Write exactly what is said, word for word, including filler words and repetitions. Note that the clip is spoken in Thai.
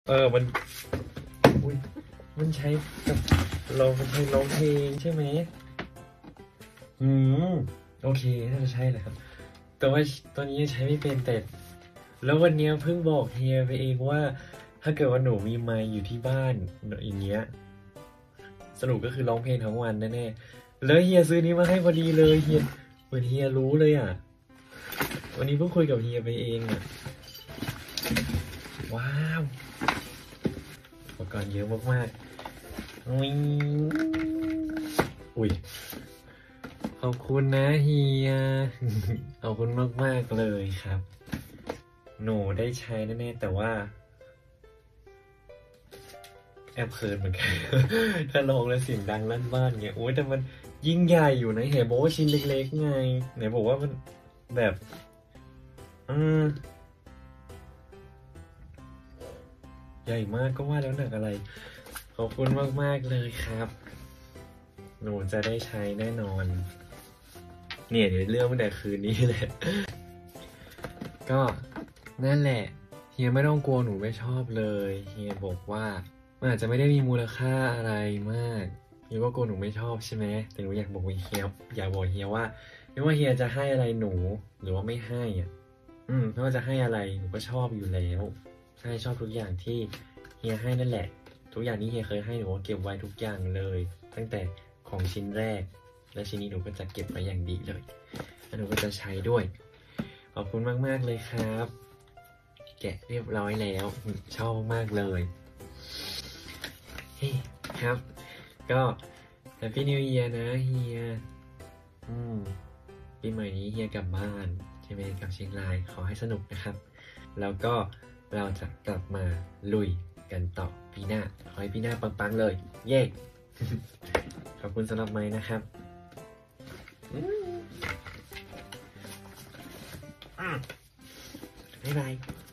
เออมันอุ้ยมันใช้กับเรามันใช้ร้องเพลงใช่ไหมอืมโอเคน่าจะใช่แหละครับแต่ว่าตอนนี้ยังใช้ไม่เป็นแต่แล้ววันนี้เพิ่งบอกเฮียไปเองว่า ถ้าเกิดว่าหนูมีไมค์อยู่ที่บ้านอย่างเงี้ยสรุปก็คือร้องเพลงทั้งวันแน่ๆแล้วเฮียซื้อนี้มาให้พอดีเลยเฮียเหมือนเฮียรู้เลยอ่ะวันนี้เพิ่งคุยกับเฮียไปเองอ่ะว้าวอุปกรณ์เยอะมากๆอุ้ยอุ้ยขอบคุณนะเฮียขอบคุณมากๆเลยครับหนูได้ใช้แน่ๆแต่ว่าแอบเขินเหมือนกัน ถ้าลองแล้วเสียงดังลั่นบ้านเงี้ยโอ้ยแต่มันยิ่งใหญ่อยู่นะเห็นบอกว่าชิ้นเล็กๆไงไหนบอกว่ามันแบบอืมใหญ่มากก็ว่าแล้วหนักอะไรขอบคุณมากๆเลยครับหนูจะได้ใช้แน่นอนเนี่ยเดี๋ยวเรื่องตั้งแต่คืนนี้แหละ ก็นั่นแหละเฮียไม่ต้องกลัวหนูไม่ชอบเลยเฮียบอกว่ามันอาจจะไม่ได้มีมูลค่าอะไรมากเฮียก็กลัวหนูไม่ชอบใช่ไหมแต่หนูอยากบอกเฮียอยากบอกเฮียว่าไม่ว่าเฮียจะให้อะไรหนูหรือว่าไม่ให้อ่ะอืมไม่ว่าจะให้อะไรหนูก็ชอบอยู่แล้วใช่ชอบทุกอย่างที่เฮียให้นั่นแหละทุกอย่างที่เฮียเคยให้หนูก็เก็บไว้ทุกอย่างเลยตั้งแต่ของชิ้นแรกและชิ้นนี้หนูก็จะเก็บไว้อย่างดีเลยแล้วหนูก็จะใช้ด้วยขอบคุณมากๆเลยครับแกะเรียบร้อยแล้วชอบมากเลยเฮ้ครับ ก็ Happy New Year นะเฮียอืมปีใหม่นี้เฮียกลับบ้านใช่ไหมกับเชียงรายขอให้สนุกนะครับ แล้วก็เราจะกลับมาลุยกันต่อปีหน้าขอให้ปีหน้าปังๆเลย เย้ ขอบคุณสำหรับไม้นะครับบ๊ายบาย